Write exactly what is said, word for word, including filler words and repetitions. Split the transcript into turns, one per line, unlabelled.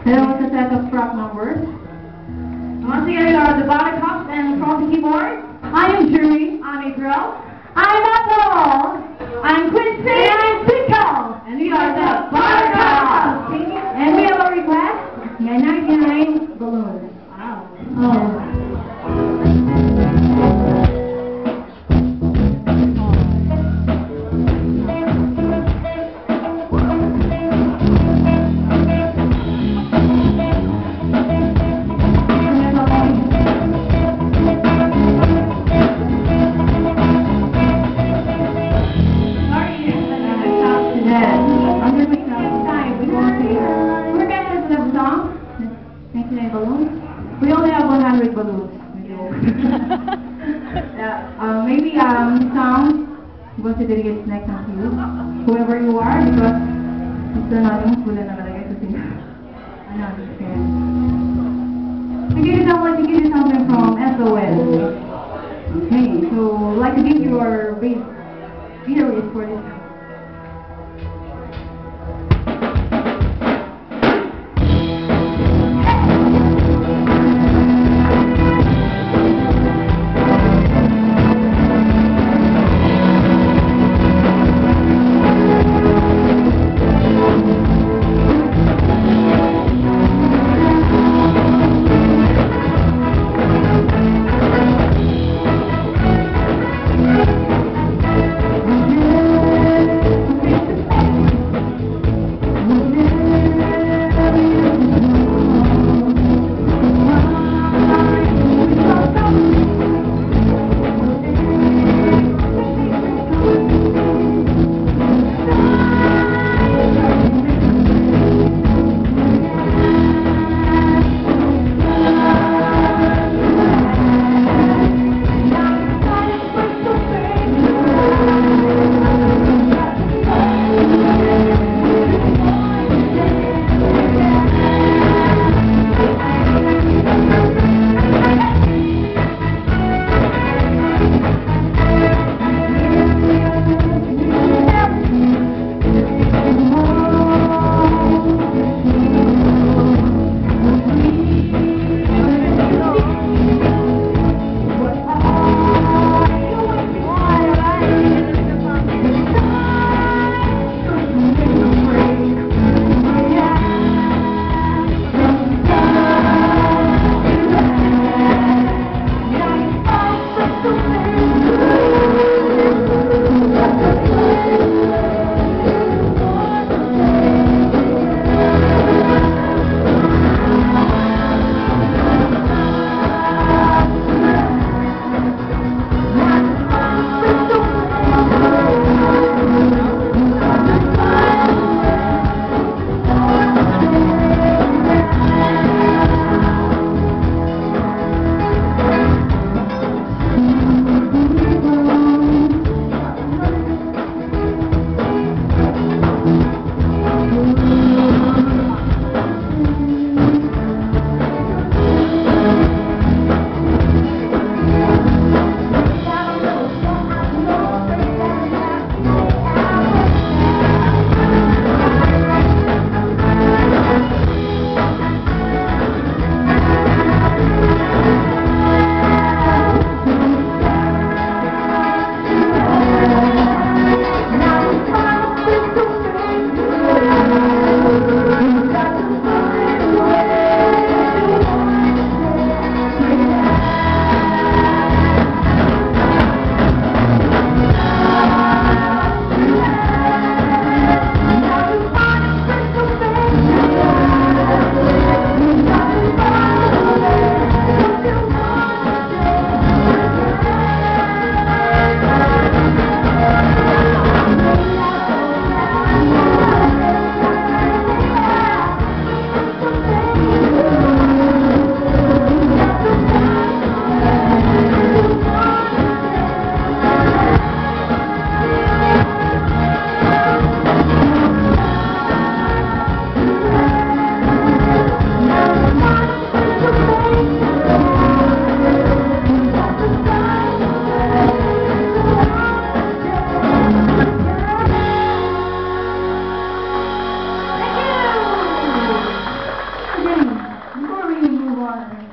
Hello, it's a set of track numbers. Once again, we are the Buttercups, and from the keyboard, I am Jury. I'm April. I'm Apple. I'm Quincy. And I'm Pickle. And we are the Buttercups. And we have a request. ninety-nine balloons. Wow. Oh. We only have one hundred balloons. Yeah, uh, maybe um, sound going to dedicate next time to you, whoever you are, because gusto natin wala na malagay sa sila. Ano, experience. Give you something, to give you something from S O S. Okay, so I'd like to give you our base theories for this.